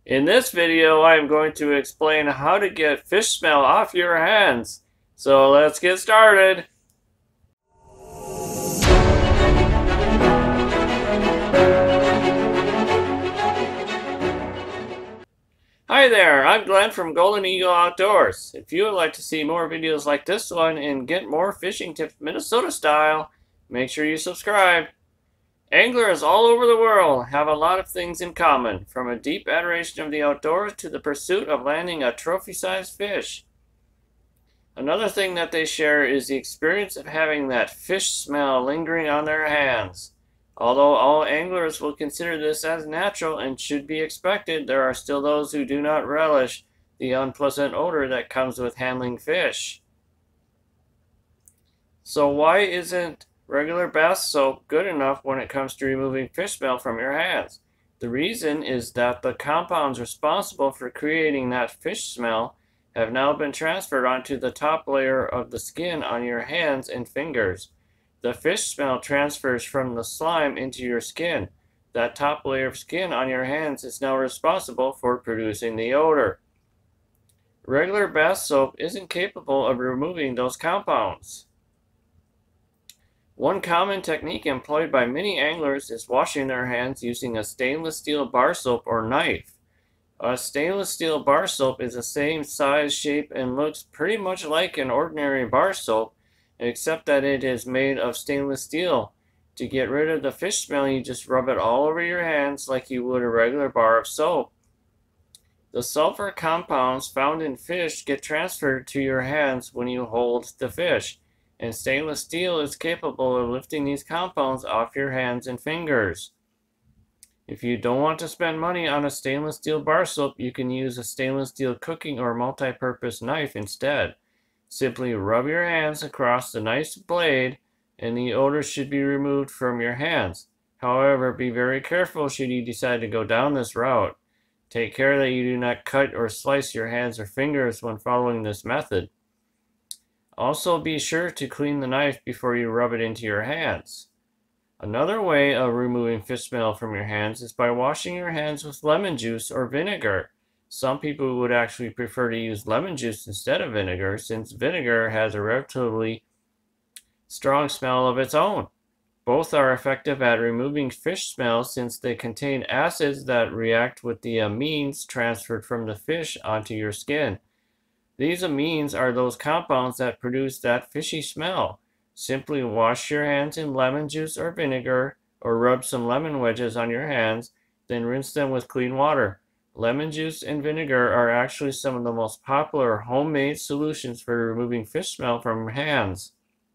In this video, I am going to explain how to get fish smell off your hands. So let's get started. Hi there, I'm Glenn from Golden Eagle Outdoors. If you would like to see more videos like this one and get more fishing tips Minnesota style, make sure you subscribe. Anglers all over the world have a lot of things in common, from a deep adoration of the outdoors to the pursuit of landing a trophy-sized fish. Another thing that they share is the experience of having that fish smell lingering on their hands. Although all anglers will consider this as natural and should be expected, there are still those who do not relish the unpleasant odor that comes with handling fish. So why isn't regular bath soap good enough when it comes to removing fish smell from your hands? The reason is that the compounds responsible for creating that fish smell have now been transferred onto the top layer of the skin on your hands and fingers. The fish smell transfers from the slime into your skin. That top layer of skin on your hands is now responsible for producing the odor. Regular bath soap isn't capable of removing those compounds. One common technique employed by many anglers is washing their hands using a stainless steel bar soap or knife. A stainless steel bar soap is the same size, shape, and looks pretty much like an ordinary bar soap, except that it is made of stainless steel. To get rid of the fish smell, you just rub it all over your hands like you would a regular bar of soap. The sulfur compounds found in fish get transferred to your hands when you hold the fish, and stainless steel is capable of lifting these compounds off your hands and fingers. If you don't want to spend money on a stainless steel bar soap, you can use a stainless steel cooking or multi-purpose knife instead. Simply rub your hands across the nice blade and the odor should be removed from your hands. However, be very careful should you decide to go down this route. Take care that you do not cut or slice your hands or fingers when following this method. Also, be sure to clean the knife before you rub it into your hands. Another way of removing fish smell from your hands is by washing your hands with lemon juice or vinegar. Some people would actually prefer to use lemon juice instead of vinegar, since vinegar has a relatively strong smell of its own. Both are effective at removing fish smell since they contain acids that react with the amines transferred from the fish onto your skin. These amines are those compounds that produce that fishy smell. Simply wash your hands in lemon juice or vinegar, or rub some lemon wedges on your hands, then rinse them with clean water. Lemon juice and vinegar are actually some of the most popular homemade solutions for removing fish smell from your hands.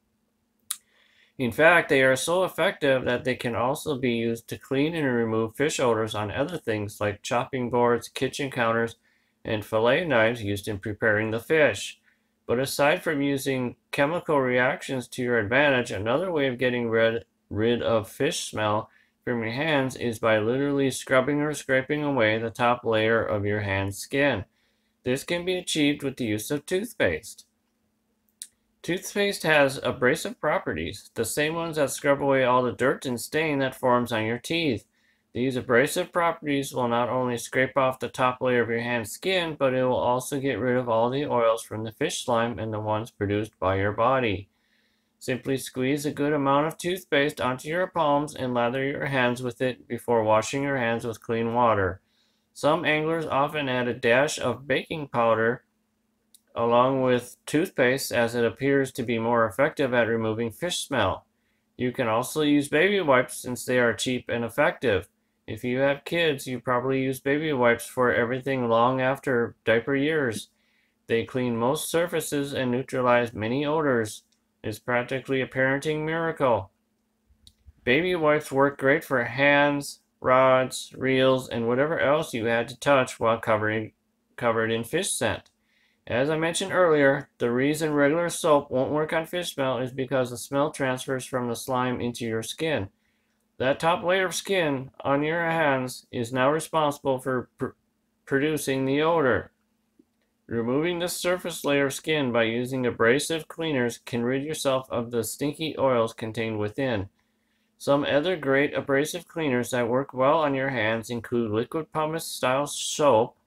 In fact, they are so effective that they can also be used to clean and remove fish odors on other things like chopping boards, kitchen counters, and fillet knives used in preparing the fish. But aside from using chemical reactions to your advantage, another way of getting rid of fish smell from your hands is by literally scrubbing or scraping away the top layer of your hand's skin. This can be achieved with the use of toothpaste. Toothpaste has abrasive properties, the same ones that scrub away all the dirt and stain that forms on your teeth. These abrasive properties will not only scrape off the top layer of your hand's skin, but it will also get rid of all the oils from the fish slime and the ones produced by your body. Simply squeeze a good amount of toothpaste onto your palms and lather your hands with it before washing your hands with clean water. Some anglers often add a dash of baking powder along with toothpaste as it appears to be more effective at removing fish smell. You can also use baby wipes since they are cheap and effective. If you have kids, you probably use baby wipes for everything long after diaper years. They clean most surfaces and neutralize many odors. It's practically a parenting miracle. Baby wipes work great for hands, rods, reels, and whatever else you had to touch while covered in fish scent. As I mentioned earlier, the reason regular soap won't work on fish smell is because the smell transfers from the slime into your skin. That top layer of skin on your hands is now responsible for producing the odor. Removing this surface layer of skin by using abrasive cleaners can rid yourself of the stinky oils contained within. Some other great abrasive cleaners that work well on your hands include liquid pumice style soap,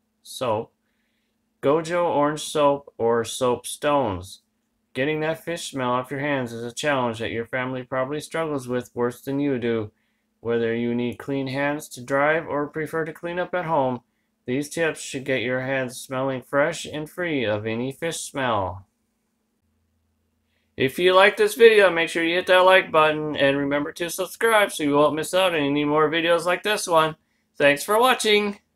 Gojo orange soap, or soap stones. Getting that fish smell off your hands is a challenge that your family probably struggles with worse than you do. Whether you need clean hands to drive or prefer to clean up at home, these tips should get your hands smelling fresh and free of any fish smell. If you like this video, make sure you hit that like button and remember to subscribe so you won't miss out on any more videos like this one. Thanks for watching!